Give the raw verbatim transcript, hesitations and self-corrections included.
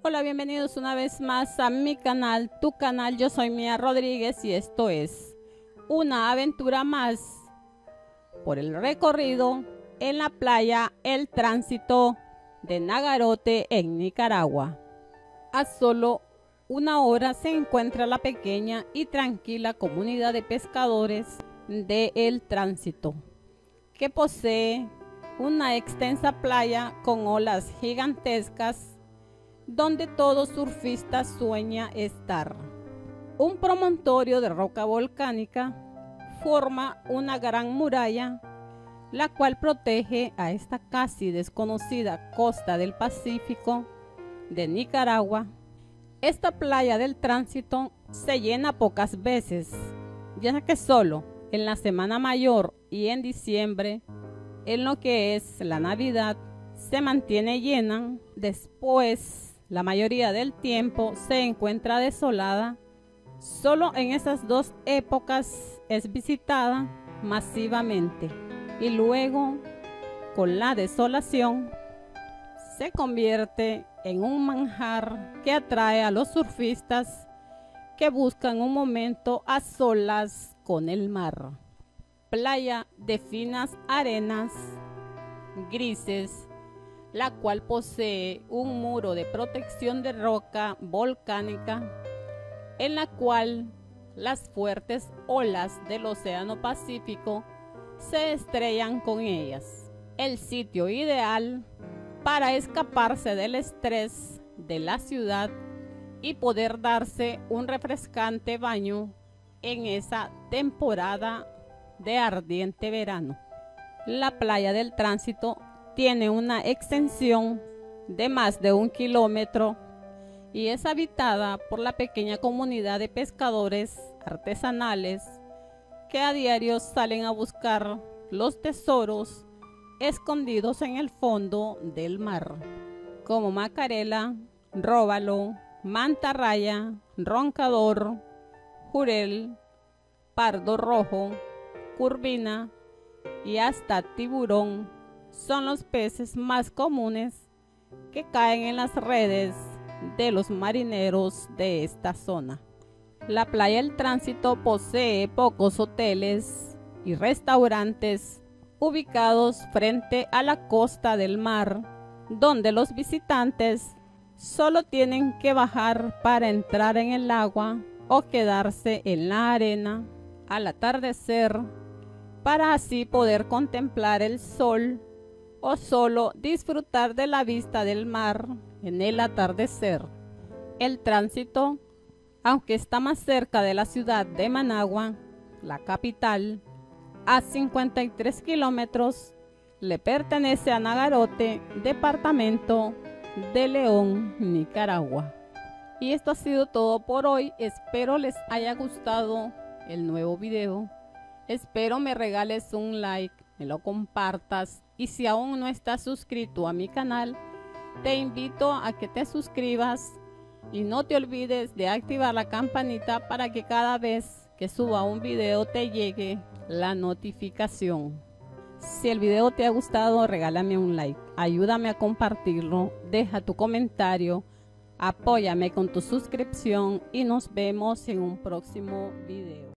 Hola, bienvenidos una vez más a mi canal, tu canal. Yo soy Mía Rodríguez y esto es una aventura más por el recorrido en la playa El Tránsito de Nagarote en Nicaragua. A solo una hora se encuentra la pequeña y tranquila comunidad de pescadores de El Tránsito, que posee una extensa playa con olas gigantescas donde todo surfista sueña estar. Un promontorio de roca volcánica forma una gran muralla, la cual protege a esta casi desconocida costa del Pacífico de Nicaragua. Esta playa del Tránsito se llena pocas veces, ya que solo en la Semana Mayor y en diciembre, en lo que es la Navidad, se mantiene llena. Después, la mayoría del tiempo se encuentra desolada. Solo en esas dos épocas es visitada masivamente y luego, con la desolación, se convierte en un manjar que atrae a los surfistas que buscan un momento a solas con el mar. Playa de finas arenas grises, la cual posee un muro de protección de roca volcánica, en la cual las fuertes olas del Océano Pacífico se estrellan con ellas. El sitio ideal para escaparse del estrés de la ciudad y poder darse un refrescante baño en esa temporada de ardiente verano. La playa del Tránsito tiene una extensión de más de un kilómetro y es habitada por la pequeña comunidad de pescadores artesanales que a diario salen a buscar los tesoros escondidos en el fondo del mar, como macarela, róbalo, mantarraya, roncador, jurel, pardo rojo, curvina y hasta tiburón. Son los peces más comunes que caen en las redes de los marineros de esta zona. La playa El Tránsito posee pocos hoteles y restaurantes ubicados frente a la costa del mar, donde los visitantes solo tienen que bajar para entrar en el agua o quedarse en la arena al atardecer, para así poder contemplar el sol o solo disfrutar de la vista del mar en el atardecer. El Tránsito, aunque está más cerca de la ciudad de Managua, la capital, a cincuenta y tres kilómetros, le pertenece a Nagarote, departamento de León, Nicaragua. Y esto ha sido todo por hoy. Espero les haya gustado el nuevo video. Espero me regales un like, me lo compartas, y si aún no estás suscrito a mi canal, te invito a que te suscribas y no te olvides de activar la campanita para que cada vez que suba un video te llegue la notificación. Si el video te ha gustado, regálame un like, ayúdame a compartirlo, deja tu comentario, apóyame con tu suscripción y nos vemos en un próximo video.